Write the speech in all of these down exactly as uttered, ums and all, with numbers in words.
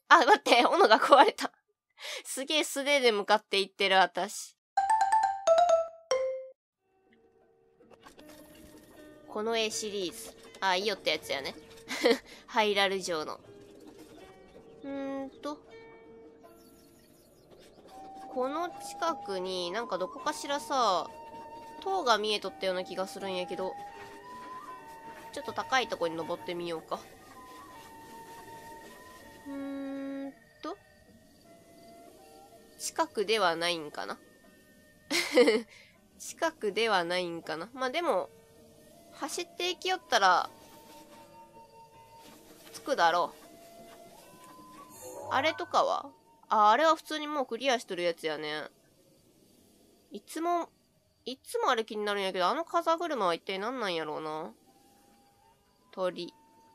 あ、待って、斧が壊れた。すげえ素手で向かっていってる、私。この絵シリーズ。あ、いいよってやつやね。ハイラル城の。うーんと。この近くになんかどこかしらさ、塔が見えとったような気がするんやけど。ちょっと高いとこに登ってみようか。うーんと。近くではないんかな。近くではないんかな。まあでも、走っていきよったら、着くだろう。あれとかはあ、あれは普通にもうクリアしとるやつやね。いつも、いつもあれ気になるんやけど、あの風車は一体何なんやろうな。鳥。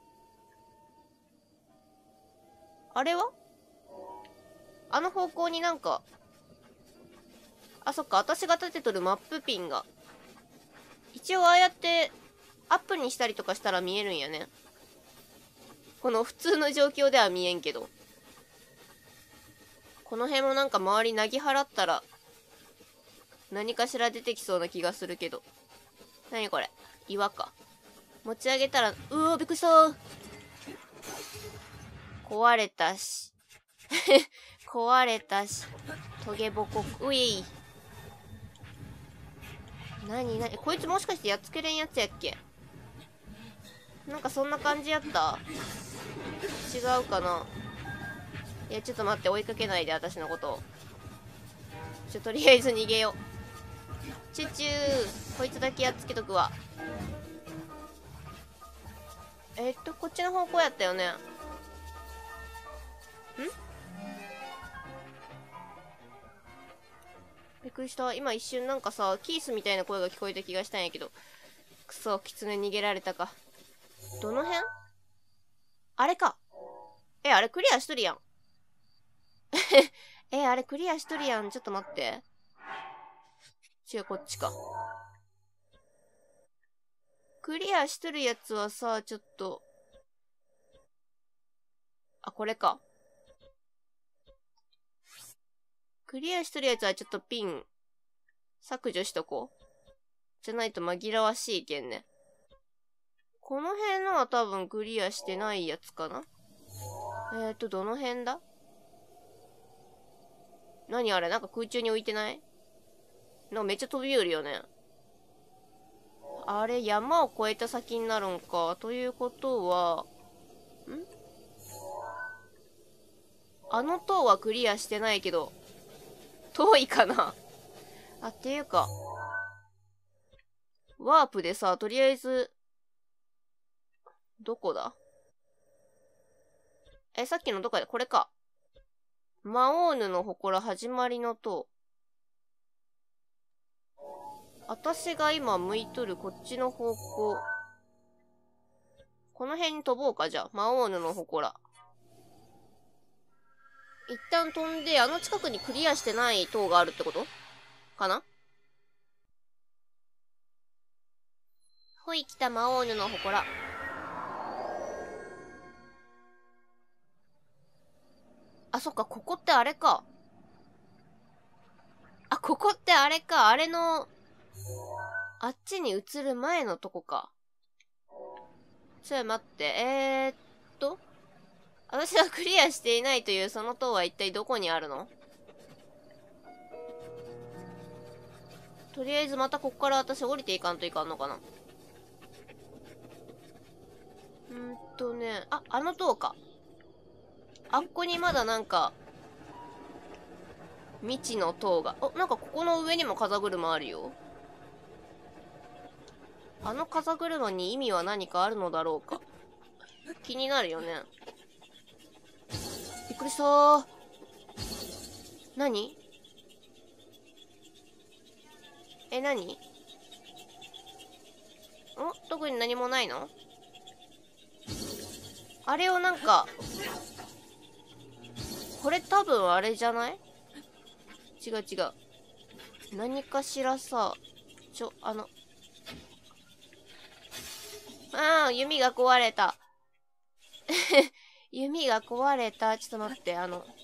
あれはあの方向になんか、あ、そっか、私が立てとるマップピンが。一応ああやって、アップにしたりとかしたら見えるんやね。この普通の状況では見えんけど。この辺もなんか周りなぎ払ったら、何かしら出てきそうな気がするけど。なにこれ岩か。持ち上げたら、うおー、びっくりしたー。壊れたし。壊れたし。トゲボコ、うい。なになにこいつもしかしてやっつけれんやつやっけ。なんかそんな感じやった？違うかな。いや、ちょっと待って、追いかけないで、私のことを。ちょ、とりあえず逃げよう。チュチュー。こいつだけやっつけとくわ。えっと、こっちの方向やったよね。ん？びっくりした。今一瞬なんかさ、キースみたいな声が聞こえた気がしたんやけど。くそ、キツネ逃げられたか。どの辺？あれか。え、あれクリアしとるやん。え、あれクリアしとるやん。ちょっと待って。違う、こっちか。クリアしとるやつはさ、ちょっと。あ、これか。クリアしとるやつはちょっとピン、削除しとこう。じゃないと紛らわしいけんね。この辺のは多分クリアしてないやつかな。えーと、どの辺だ？何あれなんか空中に浮いてない？なんかめっちゃ飛び降るよね。あれ、山を越えた先になるんか。ということは、ん？あの塔はクリアしてないけど、遠いかな。あ、っていうか、ワープでさ、とりあえず、どこだ？え、さっきのどこだ？これか。魔王ヌの祠始まりの塔。私が今向いとるこっちの方向。この辺に飛ぼうか、じゃあ。魔王ヌの祠。一旦飛んで、あの近くにクリアしてない塔があるってことかな？ほい、来た魔王ヌの祠。あ、そっか、ここってあれか。あ、ここってあれか。あれの、あっちに移る前のとこか。ちょい待って、えー、っと。私はクリアしていないというその塔は一体どこにあるの？とりあえずまたこっから私降りていかんといかんのかな。んーとね、あ、あの塔か。あっこにまだなんか、未知の塔が。お、なんかここの上にも風車あるよ。あの風車に意味は何かあるのだろうか。気になるよね。びっくりしたー。何？え、何？ん？特に何もないの？あれをなんか、これ多分あれじゃない？違う違う。何かしらさ、ちょ、あの、ああ、弓が壊れた。 弓が壊れた。ちょっと待って、あの、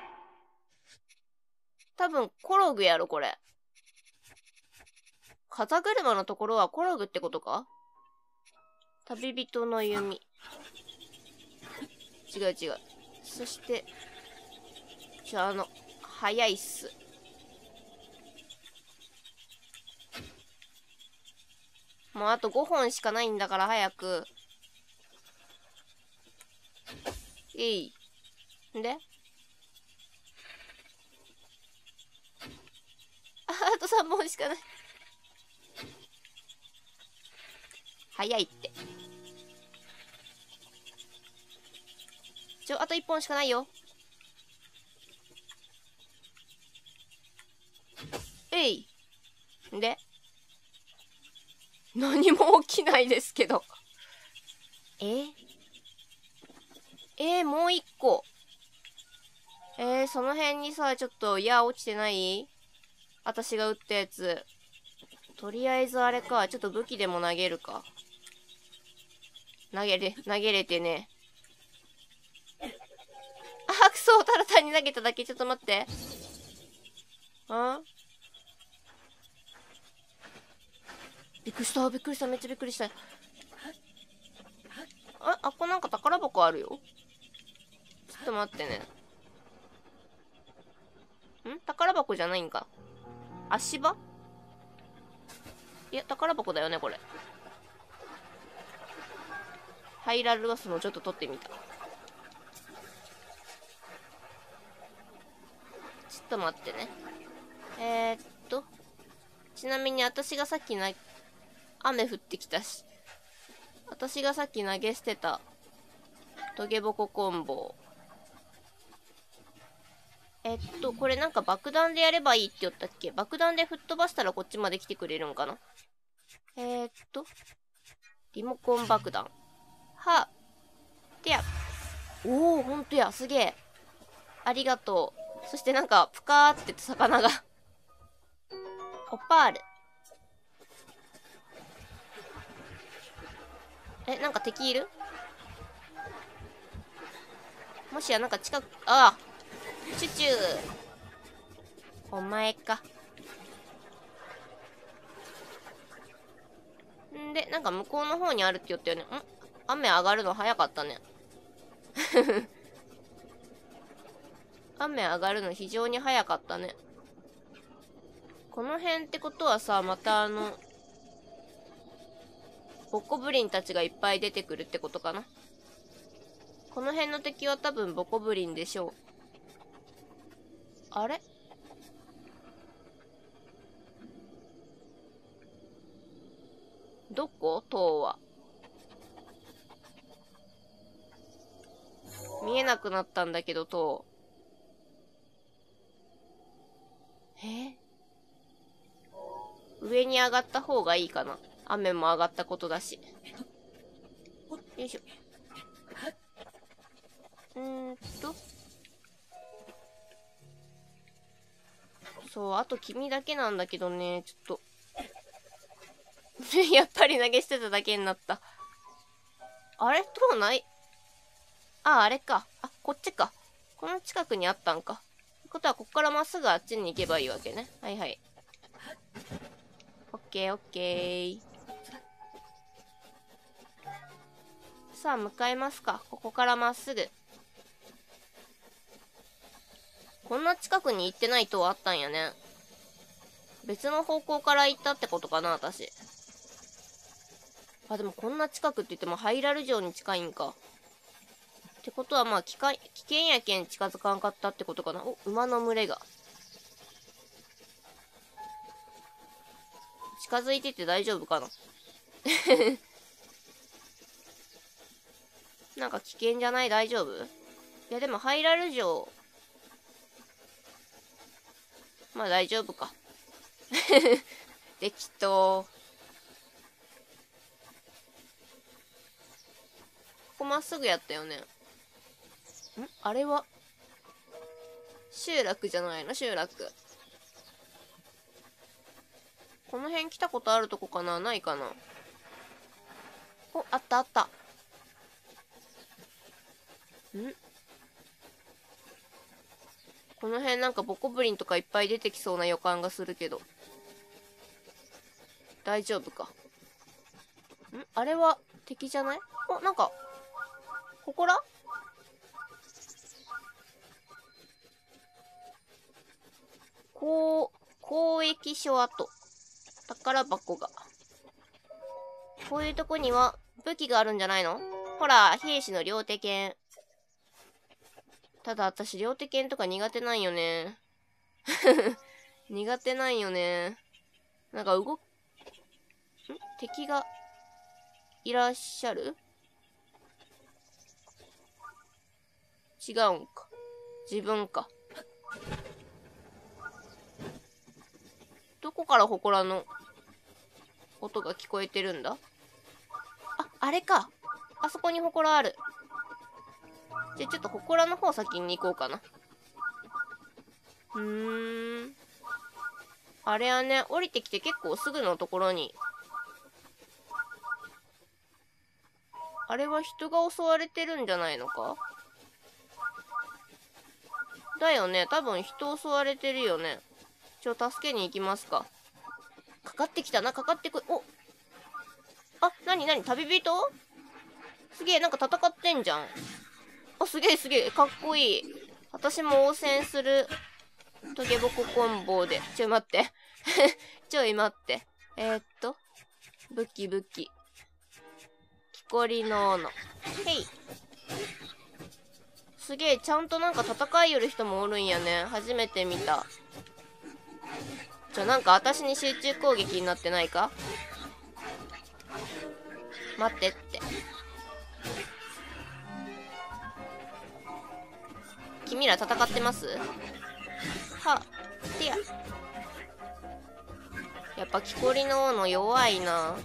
多分コログやろ、これ。風車のところはコログってことか？旅人の弓。違う違う。そして、じゃあ、あの、早いっす。もうあとごほんしかないんだから早く。えい。んであ、あとさんぼんしかない。早いって。ちょ、あといっぽんしかないよ。えい。んで何も起きないですけど。ええー、もう一個。えー、その辺にさ、ちょっと、いや、落ちてない？私が撃ったやつ。とりあえずあれか。ちょっと武器でも投げるか。投げれ、投げれてね。あ、くそ、ただ単に投げただけ。ちょっと待って。あびっくりした、びっくりした、めっちゃびっくりした。あ、あっこなんか宝箱あるよ。ちょっと待ってね。ん宝箱じゃないんか。足場？いや、宝箱だよね、これ。ハイラルガスのちょっと取ってみた。ちょっと待ってね。えー、っと。ちなみに私がさっきな、雨降ってきたし。私がさっき投げ捨てた、トゲボココンボ。えっと、これなんか爆弾でやればいいって言ったっけ？爆弾で吹っ飛ばしたらこっちまで来てくれるんかな？えー、っと、リモコン爆弾。は、てや。おー、ほんとや、すげえ。ありがとう。そしてなんか、ぷかーって魚がオパール。え、なんか敵いる？もしやなんか近く、ああ、チュチュー。お前か。んで、なんか向こうの方にあるって言ったよね。ん？雨上がるの早かったね。雨上がるの非常に早かったね。この辺ってことはさ、またあの、ボコブリンたちがいっぱい出てくるってことかな。この辺の敵は多分ボコブリンでしょう。あれ？どこ？塔は。見えなくなったんだけど、塔。え？上に上がった方がいいかな。雨も上がったことだし。よいしょ。うーんと。そう、あと君だけなんだけどね、ちょっと。やっぱり投げ捨てただけになった。あれ？塔ない？あ、あれか。あ、こっちか。この近くにあったんか。ってことは、こっからまっすぐあっちに行けばいいわけね。はいはい。オッケーオッケー。さあ、向かいますか。ここからまっすぐ。こんな近くに行ってない塔あったんやね。別の方向から行ったってことかな、私。あ、でもこんな近くって言ってもハイラル城に近いんか。ってことはまあ危険、危険やけん近づかんかったってことかな。お、馬の群れが。近づいてて大丈夫かな。なんか危険じゃない？大丈夫？いやでもハイラル城。まあ大丈夫か。適当。ここまっすぐやったよね。ん？あれは集落じゃないの？集落。この辺来たことあるとこかな？ないかな。お、あったあった。 この辺なんかボコブリンとかいっぱい出てきそうな予感がするけど。大丈夫か。んあれは敵じゃない？お、なんか、祠？こう、交易所跡。宝箱が。こういうとこには武器があるんじゃないの？ほら、兵士の両手剣。ただ私、両手剣とか苦手なんよね。苦手なんよね。なんか動く、ん敵がいらっしゃる？違うんか。自分か。どこから祠の音が聞こえてるんだ？あ、あれか。あそこに祠ある。じゃあちょっと祠の方先に行こうかな。うーん。あれはね、降りてきて結構すぐのところに。あれは人が襲われてるんじゃないのか？だよね。多分人襲われてるよね。ちょ、助けに行きますか。かかってきたな、かかってく、おあ、なになに、旅人？すげえ、なんか戦ってんじゃん。あ、すげえすげえ、かっこいい。私も応戦する。トゲボココンボで。ちょ、待って。ちょい待って。えー、っと。武器武器。木こりの斧。へい。すげえ、ちゃんとなんか戦いよる人もおるんやね。初めて見た。ちょ、なんか私に集中攻撃になってないか？待ってって。君ら戦ってます？は、てや。やっぱ木こりの斧弱いな。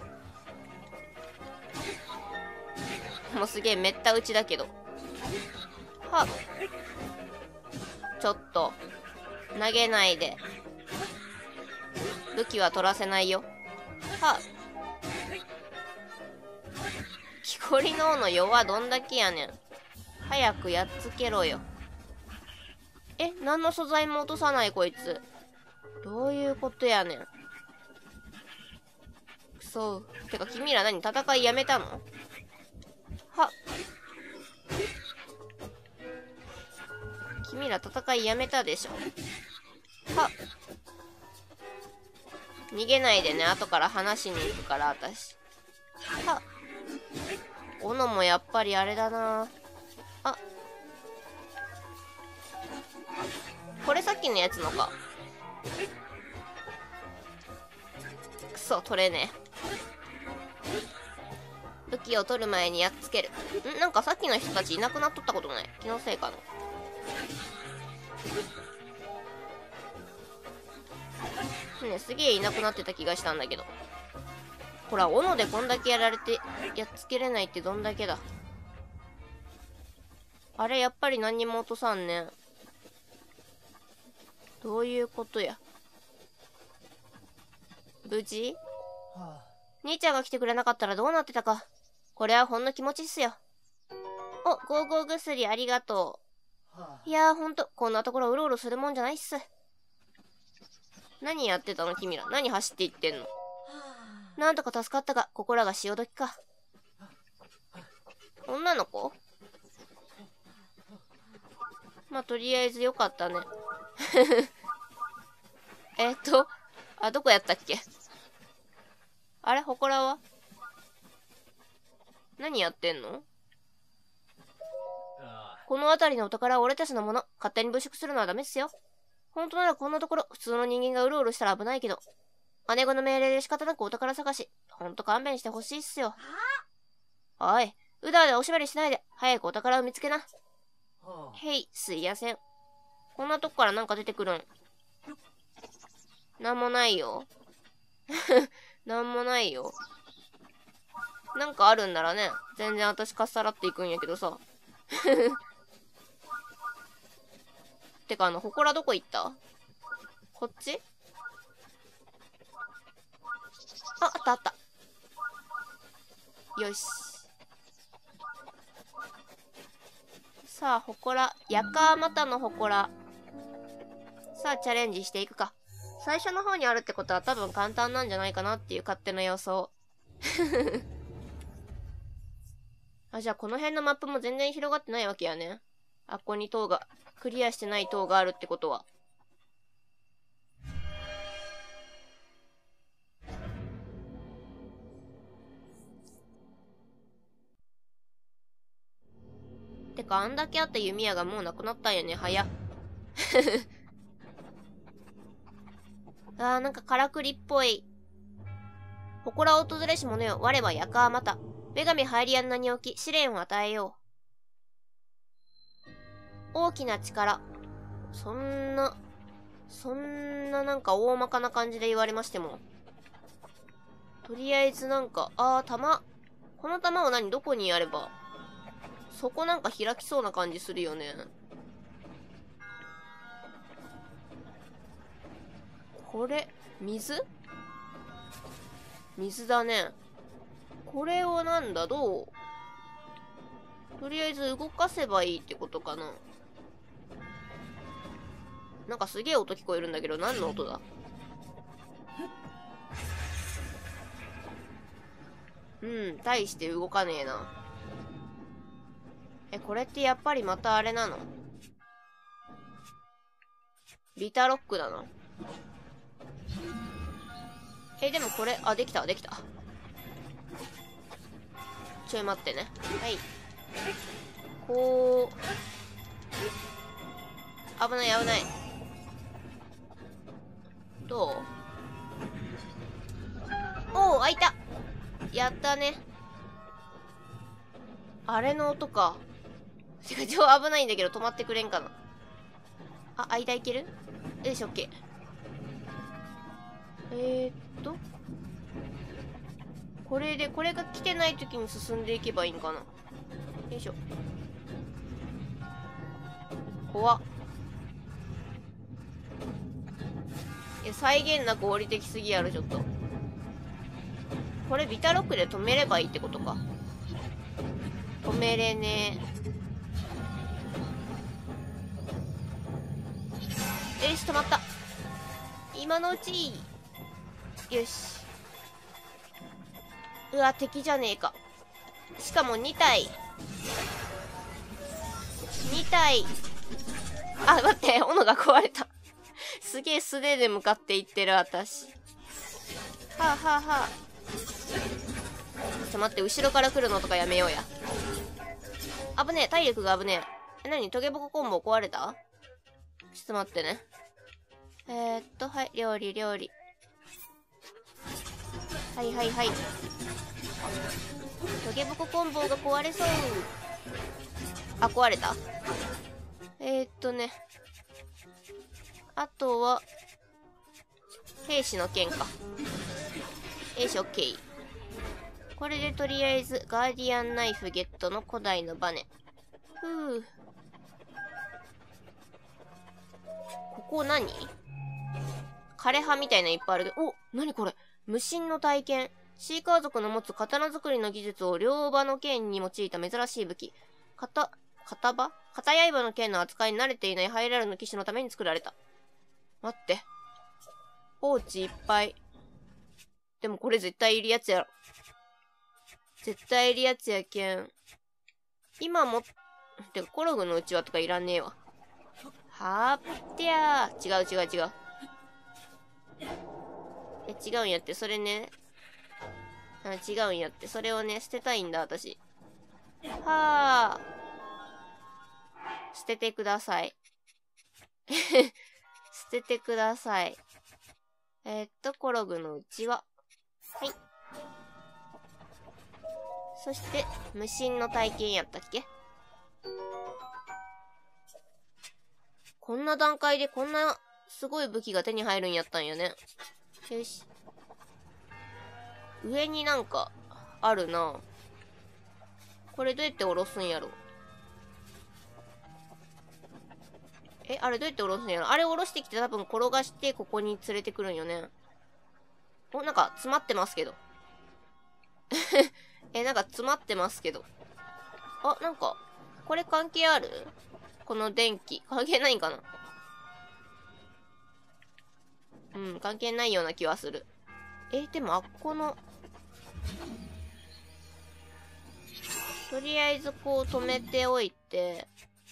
もうすげえめった打ちだけど。は、ちょっと投げないで。武器は取らせないよ。は、木こりの斧弱どんだけやねん。早くやっつけろよ。え、何の素材も落とさないこいつ。どういうことやねん。くそ。てか君ら何戦いやめたの？は。君ら戦いやめたでしょ。は。逃げないでね。後から話しに行くから私。は。斧もやっぱりあれだな。あ。これさっきのやつのか。くそ、取れねえ。武器を取る前にやっつける。んなんかさっきの人たちいなくなっとったことない？気のせいかな。ね、すげえいなくなってた気がしたんだけど。ほら、斧でこんだけやられてやっつけれないってどんだけだ。あれ、やっぱり何にも落とさんね。どういうことや。無事？兄ちゃんが来てくれなかったらどうなってたか。これはほんの気持ちっすよ。お、ゴーゴー薬ありがとう。いやーほんと、こんなところうろうろするもんじゃないっす。何やってたの君ら。何走っていってんの。なんとか助かったが、ここらが潮時か。女の子？まあ、とりあえずよかったね。えっと、あ、どこやったっけ？あれ祠は何やってんの？この辺りのお宝は俺たちのもの。勝手に物色するのはダメっすよ。本当ならこんなところ、普通の人間がうろうろしたら危ないけど。姉子の命令で仕方なくお宝探し。ほんと勘弁してほしいっすよ。おい、うだうだおしゃべりしないで、早くお宝を見つけな。へい、すいやせん。こんなとこからなんか出てくるん。なんもないよ。なんもないよ。なんかあるんならね、全然私かっさらっていくんやけどさ。てかあの、祠どこ行った？こっち？あ、あったあった。よし。 さあ、祠。ヤカーマタの祠。さあ、チャレンジしていくか。最初の方にあるってことは多分簡単なんじゃないかなっていう勝手な予想。あ、じゃあこの辺のマップも全然広がってないわけやね。あ、ここに塔が、クリアしてない塔があるってことは。てか、あんだけあった弓矢がもうなくなったんやね。早っ。あー、なんかからくりっぽい。祠を訪れし者よ。我はヤカーマタ。女神ハイリアンナに置き、試練を与えよう。大きな力。そんな、そんななんか大まかな感じで言われましても。とりあえずなんか、あー、弾。この弾は何どこにあれば。そこなんか開きそうな感じするよね。これ、水水だね。これをなんだ、どうとりあえず動かせばいいってことかな。なんかすげえ音聞こえるんだけど、何の音だ？うん、大して動かねえな。え、これってやっぱりまたあれなの？ビタロックだな。え、でもこれ、あ、できた、できた。ちょい待ってね。はい。こう。危ない、危ない。どう？おお、開いた。やったね。あれの音か。てか、超危ないんだけど、止まってくれんかな。あ、間いける？よし、オッケー。えーっと。これで、これが来てない時に進んでいけばいいんかな。よいしょ。怖っ。いや、際限なく降りてきすぎやろ、ちょっと。これ、ビタロックで止めればいいってことか。止めれねえ。よし、止まった。今のうち。よし。うわ、敵じゃねえか。しかもに体。に体。あ、待って、斧が壊れた。すげえ素手で向かっていってる、私。はあはあはあ。ちょっと待って、後ろから来るのとかやめようや。危ねえ、体力が危ねえ。え、なに、トゲボココンボ壊れた？ちょっと待ってね。えー、っと、はい、料理、料理。はいはいはい。トゲボココンボが壊れそう。あ、壊れた。えー、っとね。あとは、兵士の剣か。よし、オッケー。これでとりあえず、ガーディアンナイフゲットの古代のバネ。ふう。ここ何？枯葉みたいなのいっぱいあるけど、お、何これ？無心の体験。シーカー族の持つ刀作りの技術を両刃の剣に用いた珍しい武器。片、片刃？片刃の剣の扱いに慣れていないハイラルの騎士のために作られた。待って。ポーチいっぱい。でもこれ絶対いるやつやろ。絶対いるやつやけん。今も、てかコログのうちわとかいらねえわ。はってやー。違う違う違う。え、違うんやって、それね。あ、違うんやって、それをね、捨てたいんだ、私。はあ。捨ててください。捨ててください。えー、っと、コログのうちわ。はい。そして、無心の体験やったっけ？こんな段階でこんなすごい武器が手に入るんやったんやね。よし。上になんか、あるな。これどうやって下ろすんやろ？え、あれどうやって下ろすんやろ？あれ下ろしてきて多分転がしてここに連れてくるんよね。お、なんか詰まってますけど。え、なんか詰まってますけど。あ、なんか、 これ関係ある？この電気。関係ないんかな？うん、関係ないような気はする。え、でもあっこの、とりあえずこう止めておいて、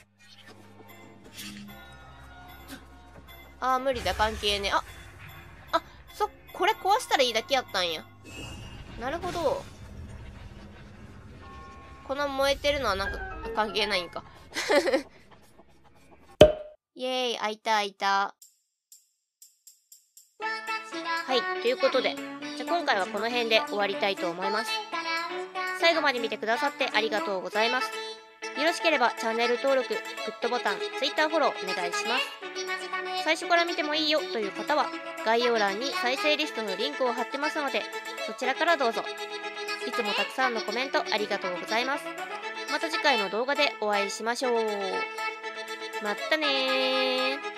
あー、無理だ、関係ね。あ、あ、そ、これ壊したらいいだけやったんや。なるほど。この燃えてるのはなんか関係ないんか。イエーイ、開いた開いた。はい、ということで、じゃあ今回はこの辺で終わりたいと思います。最後まで見てくださってありがとうございます。よろしければチャンネル登録、グッドボタン、Twitter フォローお願いします。最初から見てもいいよという方は、概要欄に再生リストのリンクを貼ってますので、そちらからどうぞ。いつもたくさんのコメントありがとうございます。また次回の動画でお会いしましょう。まったねー。